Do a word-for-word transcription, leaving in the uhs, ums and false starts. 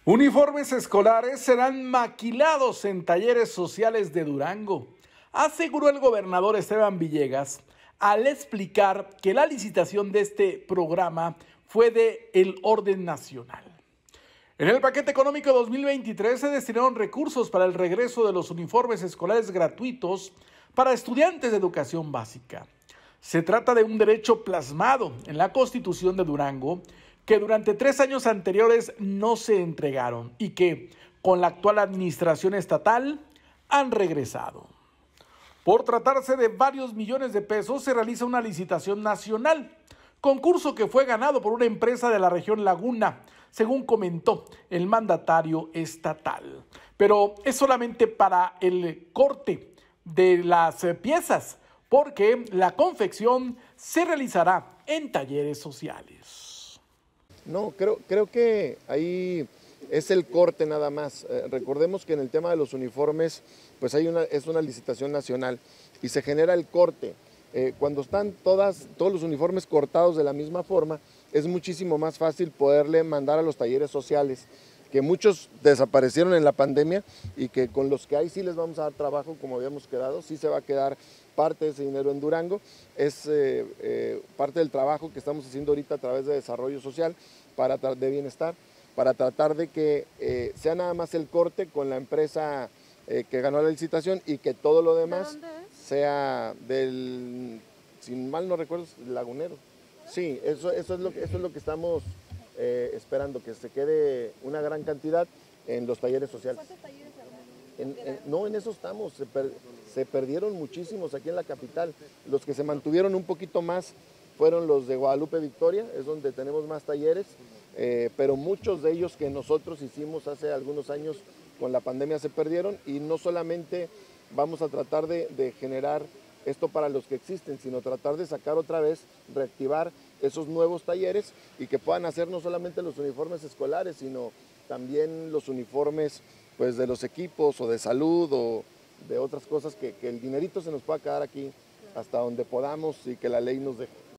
Uniformes escolares serán maquilados en talleres sociales de Durango, aseguró el gobernador Esteban Villegas al explicar que la licitación de este programa fue de el orden nacional. En el paquete económico dos mil veintitrés se destinaron recursos para el regreso de los uniformes escolares gratuitos para estudiantes de educación básica. Se trata de un derecho plasmado en la Constitución de Durango que durante tres años anteriores no se entregaron y que, con la actual administración estatal, han regresado. Por tratarse de varios millones de pesos, se realiza una licitación nacional, concurso que fue ganado por una empresa de la región Laguna, según comentó el mandatario estatal. Pero es solamente para el corte de las piezas, porque la confección se realizará en talleres sociales. No, creo, creo que ahí es el corte nada más. Eh, recordemos que en el tema de los uniformes, pues hay una, es una licitación nacional y se genera el corte. Eh, cuando están todas, todos los uniformes cortados de la misma forma, es muchísimo más fácil poderle mandar a los talleres sociales, que muchos desaparecieron en la pandemia y que con los que hay sí les vamos a dar trabajo como habíamos quedado, sí se va a quedar parte de ese dinero en Durango, es eh, eh, parte del trabajo que estamos haciendo ahorita a través de desarrollo social, para de bienestar, para tratar de que eh, sea nada más el corte con la empresa eh, que ganó la licitación y que todo lo demás sea del, si mal no recuerdo, Lagunero. Sí, eso, eso, es, lo, eso es lo que estamos eh, esperando, que se quede una gran cantidad en los talleres sociales. ¿Cuántos talleres en, en, no, en eso estamos, se, per, se perdieron muchísimos aquí en la capital. Los que se mantuvieron un poquito más fueron los de Guadalupe Victoria, es donde tenemos más talleres, eh, pero muchos de ellos que nosotros hicimos hace algunos años con la pandemia se perdieron, y no solamente vamos a tratar de, de generar esto para los que existen, sino tratar de sacar otra vez, reactivar esos nuevos talleres y que puedan hacer no solamente los uniformes escolares, sino también los uniformes pues, de los equipos o de salud o de otras cosas, que, que el dinerito se nos pueda quedar aquí hasta donde podamos y que la ley nos deje.